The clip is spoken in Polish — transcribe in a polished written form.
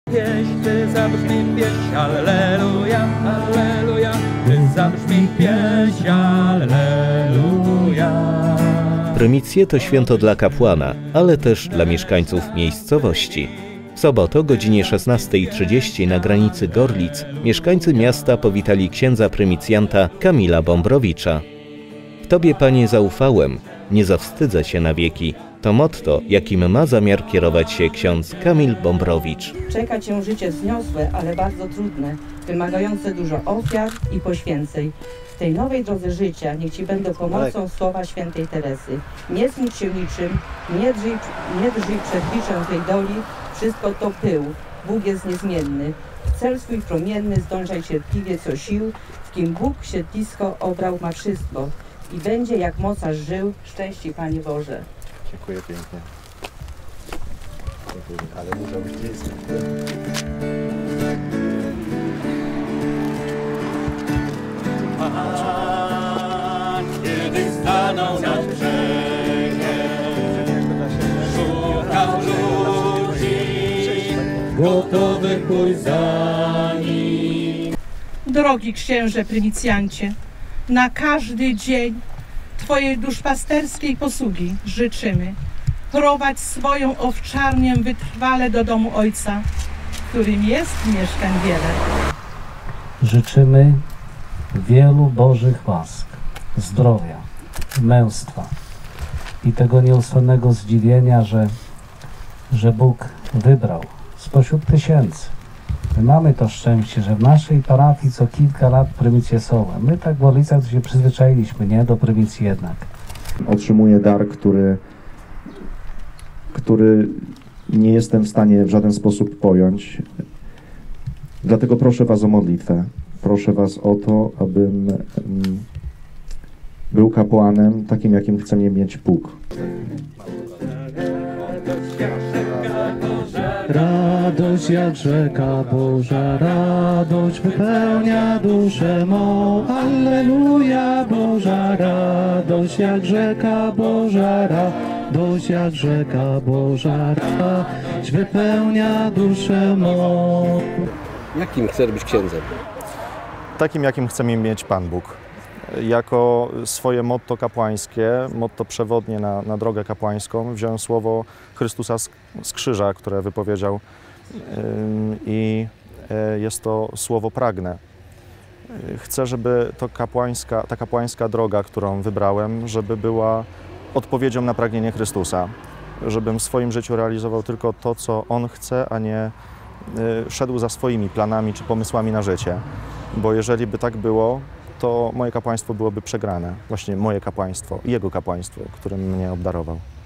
Ty zabrzmi pieśń, alleluja, alleluja. Ty zabrzmi pieśń, alleluja. Prymicje to święto dla kapłana, ale też dla mieszkańców miejscowości. W sobotę o godzinie 16:30 na granicy Gorlic mieszkańcy miasta powitali księdza prymicjanta Kamila Bombrowicza. W Tobie, Panie, zaufałem, nie zawstydzę się na wieki. To motto, jakim ma zamiar kierować się ksiądz Kamil Bombrowicz. Czeka Cię życie wzniosłe, ale bardzo trudne, wymagające dużo ofiar i poświęceń. W tej nowej drodze życia niech Ci będą pomocą słowa świętej Teresy. Nie smuć się niczym, nie drżyj przed biczem tej doli, wszystko to pył, Bóg jest niezmienny. W cel swój promienny zdążaj cierpliwie co sił, w kim Bóg siedlisko obrał ma wszystko i będzie jak mocarz żył, szczęście Panie Boże. Dziękuję pięknie. Dziękuję, ale muszę być blisko. A kiedy stanął nad brzegiem, szukał ludzi, gotowych pójść za nim. Drogi księże prymicjancie, na każdy dzień Twojej duszpasterskiej posługi życzymy prowadź swoją owczarnię wytrwale do domu Ojca, w którym jest mieszkań wiele. Życzymy wielu Bożych łask, zdrowia, męstwa i tego nieustannego zdziwienia, że Bóg wybrał spośród tysięcy. My mamy to szczęście, że w naszej parafii co kilka lat prymicje są. My tak w Orlicach się przyzwyczailiśmy, nie? Do prymicji jednak. Otrzymuję dar, który nie jestem w stanie w żaden sposób pojąć. Dlatego proszę Was o modlitwę. Proszę Was o to, abym był kapłanem takim, jakim chce mnie mieć Bóg. Radość jak rzeka Boża, radość wypełnia duszę mą. Alleluja, Boża radość jak rzeka Boża, radość jak rzeka Boża, radość wypełnia duszę mą. Jakim chcesz być księdzem? Takim, jakim chce mnie mieć Pan Bóg. Jako swoje motto kapłańskie, motto przewodnie na drogę kapłańską wziąłem słowo Chrystusa z krzyża, które wypowiedział i jest to słowo pragnę. Chcę, żeby ta kapłańska droga, którą wybrałem, żeby była odpowiedzią na pragnienie Chrystusa. Żebym w swoim życiu realizował tylko to, co On chce, a nie szedł za swoimi planami czy pomysłami na życie. Bo jeżeli by tak było, to moje kapłaństwo byłoby przegrane. Właśnie moje kapłaństwo, Jego kapłaństwo, którym mnie obdarował.